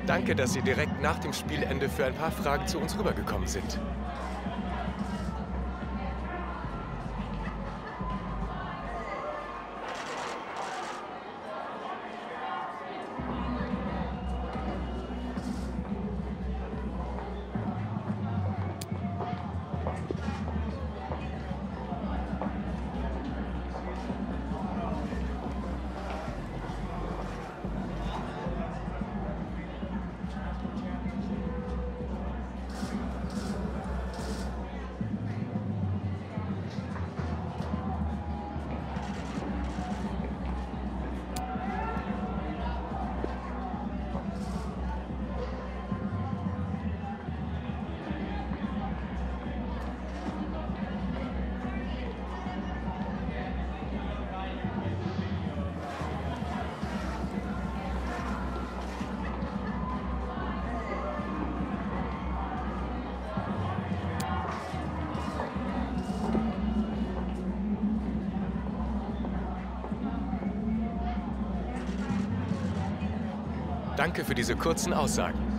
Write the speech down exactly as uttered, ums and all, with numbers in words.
Danke, dass Sie direkt nach dem Spielende für ein paar Fragen zu uns rübergekommen sind. Danke für diese kurzen Aussagen.